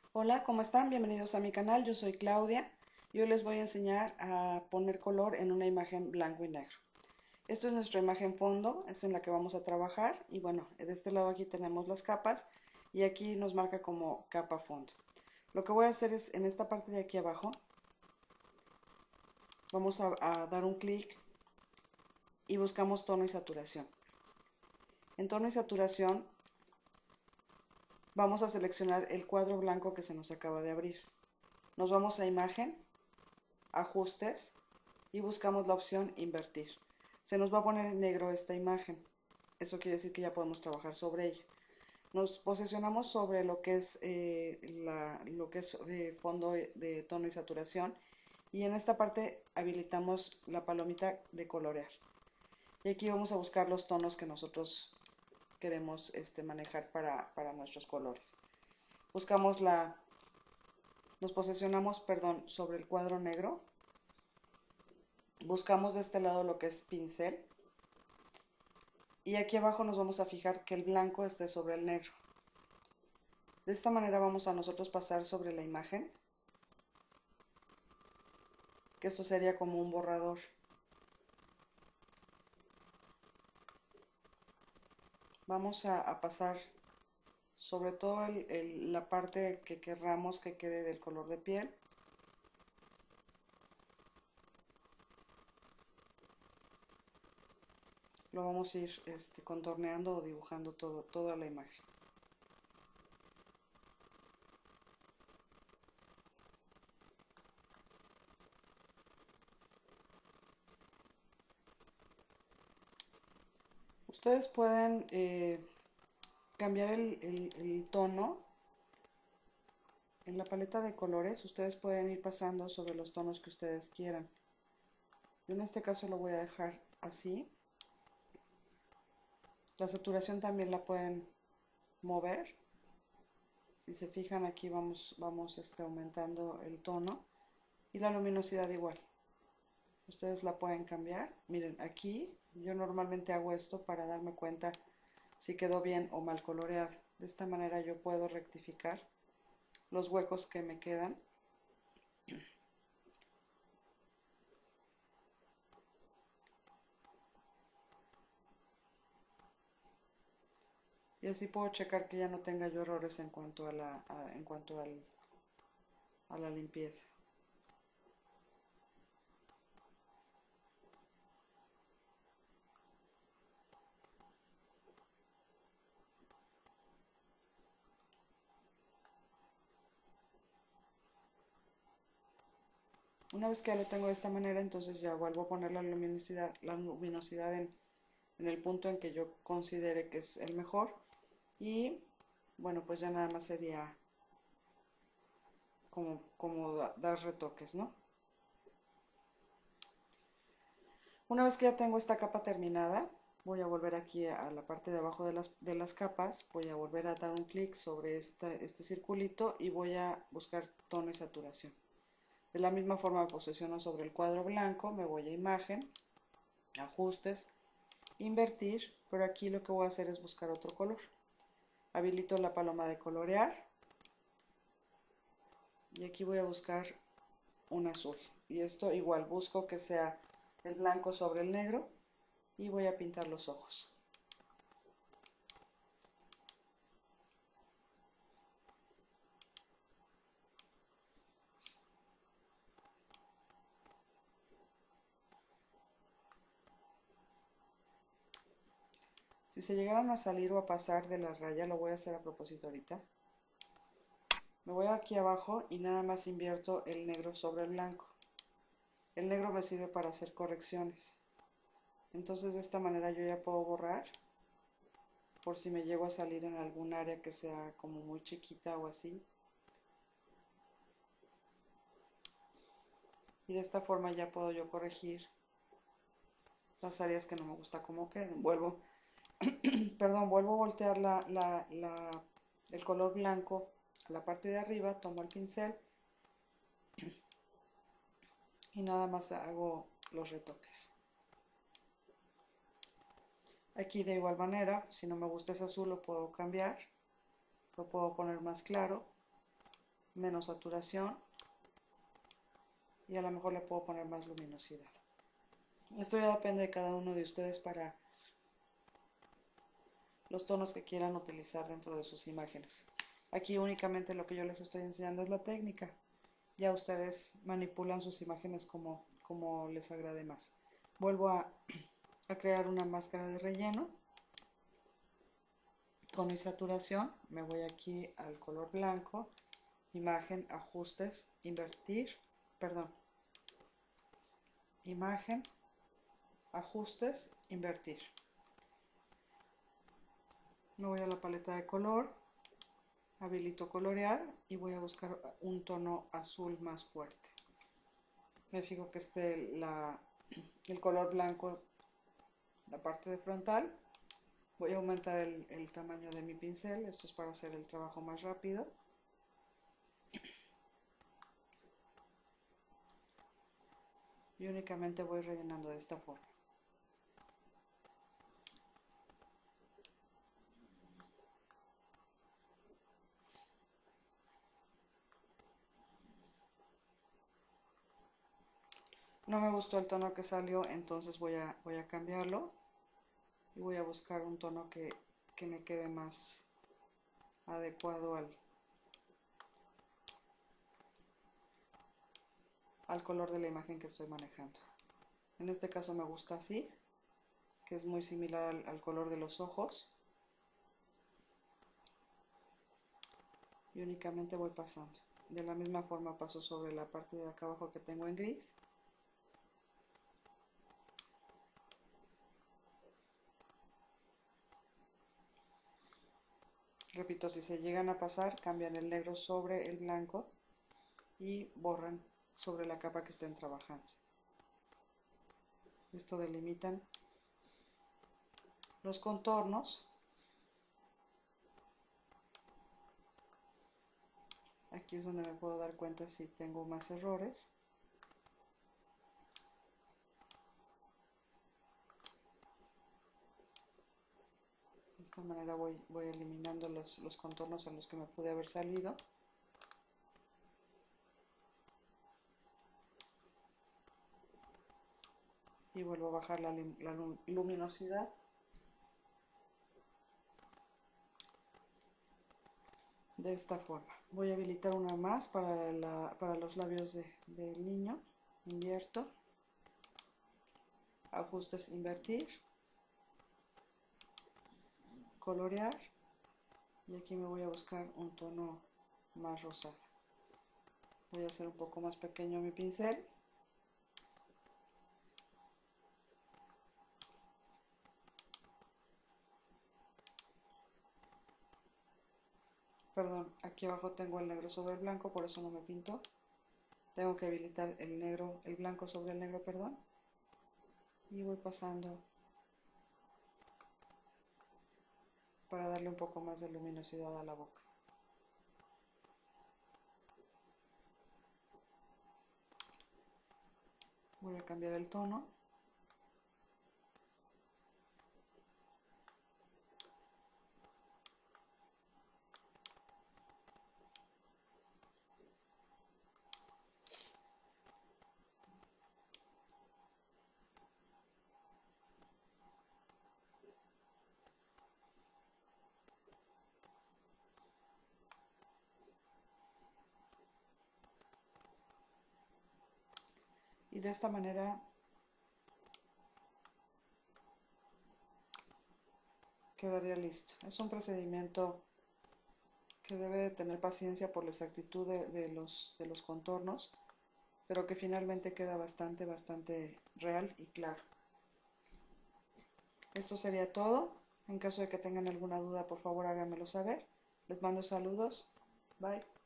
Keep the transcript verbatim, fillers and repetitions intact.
Hola, ¿cómo están? Bienvenidos a mi canal, yo soy Claudia y hoy les voy a enseñar a poner color en una imagen blanco y negro. Esto es nuestra imagen fondo, es en la que vamos a trabajar y bueno, de este lado aquí tenemos las capas y aquí nos marca como capa fondo. Lo que voy a hacer es en esta parte de aquí abajo, vamos a, a dar un clic y buscamos tono y saturación. En tono y saturación vamos a seleccionar el cuadro blanco que se nos acaba de abrir. Nos vamos a imagen, ajustes y buscamos la opción invertir. Se nos va a poner en negro esta imagen. Eso quiere decir que ya podemos trabajar sobre ella. Nos posicionamos sobre lo que es, eh, la, lo que es eh, fondo de tono y saturación y en esta parte habilitamos la palomita de colorear. Y aquí vamos a buscar los tonos que nosotros queremos este, manejar para, para nuestros colores. Buscamos la, nos posicionamos, perdón, sobre el cuadro negro. Buscamos de este lado lo que es pincel. Y aquí abajo nos vamos a fijar que el blanco esté sobre el negro. De esta manera vamos a nosotros pasar sobre la imagen. Que esto sería como un borrador. Vamos a, a pasar sobre todo el, el, la parte que querramos que quede del color de piel. Lo vamos a ir este, contorneando o dibujando todo, toda la imagen. Ustedes pueden eh, cambiar el, el, el tono en la paleta de colores. Ustedes pueden ir pasando sobre los tonos que ustedes quieran. Yo en este caso lo voy a dejar así. La saturación también la pueden mover. Si se fijan aquí vamos, vamos este, aumentando el tono y la luminosidad igual. Ustedes la pueden cambiar. Miren, aquí yo normalmente hago esto para darme cuenta si quedó bien o mal coloreado. De esta manera yo puedo rectificar los huecos que me quedan. Y así puedo checar que ya no tenga yo errores en cuanto a la, a, en cuanto al, a la limpieza. Una vez que ya lo tengo de esta manera, entonces ya vuelvo a poner la luminosidad, la luminosidad en, en el punto en que yo considere que es el mejor. Y bueno, pues ya nada más sería como, como dar retoques, ¿no? Una vez que ya tengo esta capa terminada, voy a volver aquí a la parte de abajo de las, de las capas, voy a volver a dar un clic sobre esta, este circulito y voy a buscar tono y saturación. De la misma forma me posiciono sobre el cuadro blanco, me voy a imagen, ajustes, invertir, pero aquí lo que voy a hacer es buscar otro color. Habilito la paloma de colorear y aquí voy a buscar un azul. Y esto igual busco que sea el blanco sobre el negro y voy a pintar los ojos. Si se llegaran a salir o a pasar de la raya, lo voy a hacer a propósito ahorita. Me voy aquí abajo y nada más invierto el negro sobre el blanco. El negro me sirve para hacer correcciones. Entonces de esta manera yo ya puedo borrar por si me llego a salir en algún área que sea como muy chiquita o así. Y de esta forma ya puedo yo corregir las áreas que no me gusta cómo queden. Vuelvo, perdón, vuelvo a voltear la, la, la, el color blanco a la parte de arriba, tomo el pincel y nada más hago los retoques. Aquí de igual manera, si no me gusta ese azul lo puedo cambiar, lo puedo poner más claro. menos saturación y a lo mejor le puedo poner más luminosidad. Esto ya depende de cada uno de ustedes para los tonos que quieran utilizar dentro de sus imágenes. Aquí únicamente lo que yo les estoy enseñando es la técnica. Ya ustedes manipulan sus imágenes como, como les agrade más. Vuelvo a, a crear una máscara de relleno. Con mi saturación me voy aquí al color blanco, imagen, ajustes, invertir, perdón, imagen, ajustes, invertir. Me voy a la paleta de color, habilito colorear y voy a buscar un tono azul más fuerte. Me fijo que esté la, el color blanco, la parte de frontal. Voy a aumentar el, el tamaño de mi pincel, esto es para hacer el trabajo más rápido. Y únicamente voy rellenando de esta forma. No me gustó el tono que salió, entonces voy a, voy a cambiarlo. Y voy a buscar un tono que, que me quede más adecuado al, al color de la imagen que estoy manejando. En este caso me gusta así, que es muy similar al, al color de los ojos. Y únicamente voy pasando. De la misma forma paso sobre la parte de acá abajo que tengo en gris. Repito, si se llegan a pasar, cambian el negro sobre el blanco y borran sobre la capa que estén trabajando. Esto delimitan los contornos. Aquí es donde me puedo dar cuenta si tengo más errores. De esta manera voy, voy eliminando los, los contornos en los que me pude haber salido. Y vuelvo a bajar la, la luminosidad. De esta forma. Voy a habilitar una más para, la, para los labios de, del niño. Invierto. Ajustes, invertir. Colorear. Y aquí me voy a buscar un tono más rosado. Voy a hacer un poco más pequeño mi pincel. Perdón, aquí abajo tengo el negro sobre el blanco, por eso no me pinto. Tengo que habilitar el negro, el blanco sobre el negro, perdón. Y voy pasando para darle un poco más de luminosidad a la boca. Voy a cambiar el tono. Y de esta manera quedaría listo. Es un procedimiento que debe de tener paciencia por la exactitud de, de, los, de los contornos, pero que finalmente queda bastante, bastante real y claro. Esto sería todo. En caso de que tengan alguna duda, por favor háganmelo saber. Les mando saludos. Bye.